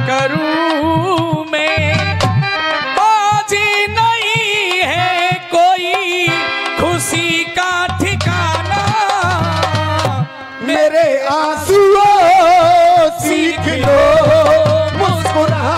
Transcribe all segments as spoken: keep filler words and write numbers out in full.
करूं मैं, आज नहीं है कोई खुशी का ठिकाना, मेरे आंसुओं सीख लो मुस्कुरा।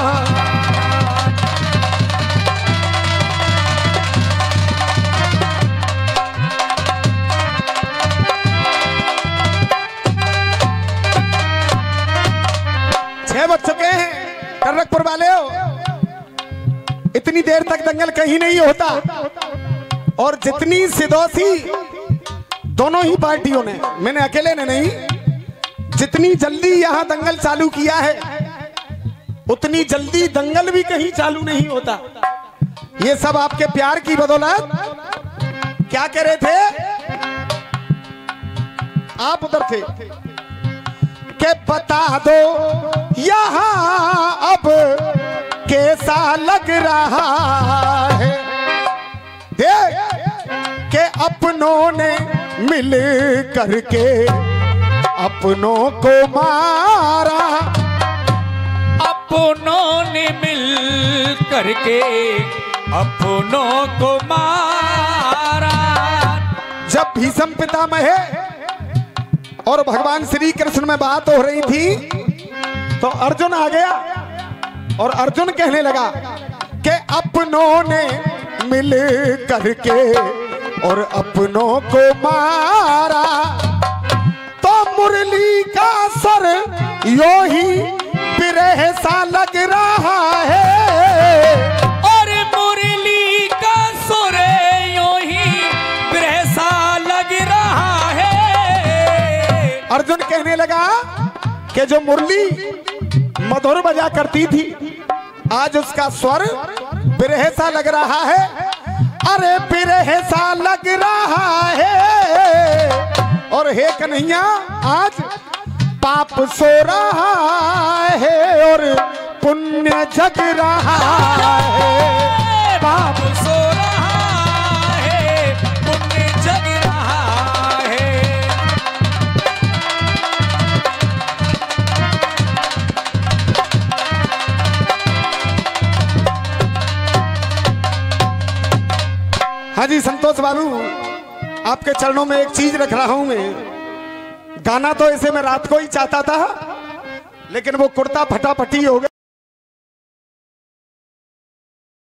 छह बज चुके हैं कर्रकपुर वाले हो, इतनी देर तक दंगल कहीं नहीं होता। और जितनी सिदोसी दोनों ही पार्टियों ने, मैंने अकेले ने नहीं, जितनी जल्दी यहां दंगल चालू किया है उतनी जल्दी दंगल भी कहीं चालू नहीं होता। ये सब आपके प्यार की बदौलत। क्या कह रहे थे आप उधर थे के बता दो यहां अब कैसा लग रहा है, देख के अपनों ने मिल करके अपनों को मारा, अपनों ने मिल करके अपनों को मारा। जब भीष्म पितामह और भगवान श्री कृष्ण में बात हो रही थी तो अर्जुन आ गया और अर्जुन कहने लगा कि अपनों ने मिल करके और अपनों को मारा, तो मुरली का स्वर यो ही विरह सा लग रहा है, और मुरली का सुर यो ही विरह सा लग रहा है। अर्जुन कहने लगा कि जो मुरली मधुर बजा करती थी आज उसका स्वर विरह सा लग रहा है। अरे विरह सा लग रहा है, और हे कन्हैया आज पाप सो रहा है और पुण्य जग रहा है, पाप सो रहा है पुण्य जग रहा है। हाँ जी संतोष बाबू, आपके चरणों में एक चीज रख रहा हूं मैं। गाना तो ऐसे मैं रात को ही चाहता था, लेकिन वो कुर्ता फटाफटी हो गया।